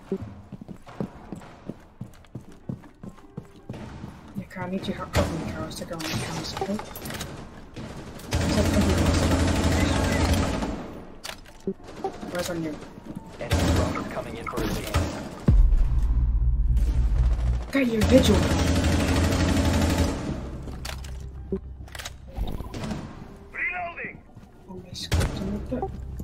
Yeah, Car, I need you help cover me, Car. I was to go on the camera, okay? Where's on you? Enemy drone is coming in for a scan. Get your vigil! Reloading! Oh my script, I'm not